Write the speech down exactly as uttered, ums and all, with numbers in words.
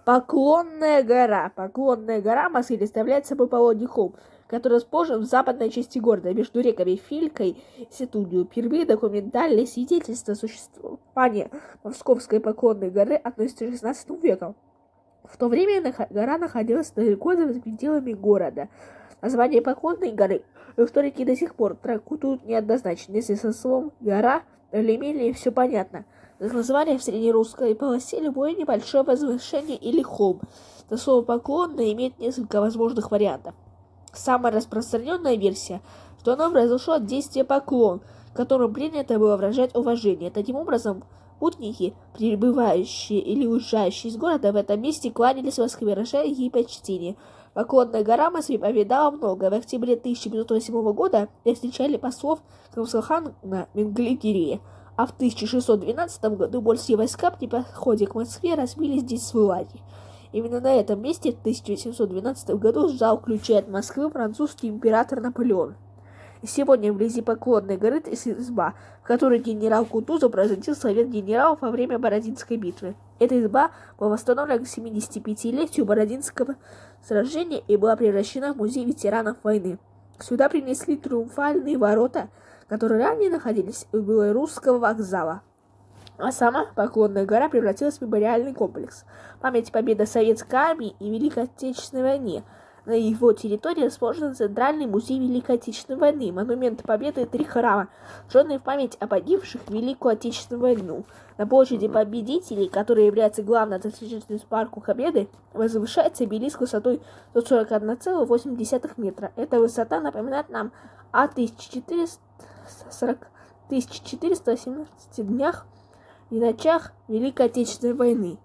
Поклонная гора. Поклонная гора в Москве представляет собой пологий холм, который расположен в западной части города, между реками Филькой и Сетунью. Впервые документальные свидетельства существования Московской поклонной горы относятся к шестнадцатому веку. В то время гора находилась далеко за пределами города. Название Поклонной горы историки до сих пор трактуют неоднозначно. Если со словом «гора» или «мели» все понятно. Как название в среднерусской полосе любое небольшое возвышение или холм. То слово «поклонное» имеет несколько возможных вариантов. Самая распространенная версия, что оно произошло от действия поклон, которым принято было выражать уважение. Таким образом, путники, прибывающие или уезжающие из города, в этом месте кланялись Москве, выражая ей почтение. Поклонная гора Москве повидала много. В октябре тысяча пятьсот восьмого года встречали послов крымского хана Менглигерея, а в тысяча шестьсот двенадцатом году польские войска при подходе к Москве разбили здесь свой лагерь. Именно на этом месте в тысяча восемьсот двенадцатом году сжал ключи от Москвы французский император Наполеон. И сегодня вблизи Поклонной горы есть изба, в которой генерал Кутузов производил совет генералов во время Бородинской битвы. Эта изба была восстановлена к семидесятипятилетию Бородинского сражения и была превращена в музей ветеранов войны. Сюда принесли триумфальные ворота, которые ранее находились у Белорусского вокзала. А сама Поклонная гора превратилась в мемориальный комплекс. Память победы советской армии и Великой Отечественной войне. На его территории расположен Центральный музей Великой Отечественной войны, монумент Победы и три храма, созданные в память о погибших в Великую Отечественную войну. На площади Победителей, которая является главной достопримечательностью парка Победы, возвышается обелиск высотой сто сорок один целых восемь десятых метра. Эта высота напоминает нам о тысяча четыреста восемнадцати днях и ночах Великой Отечественной войны.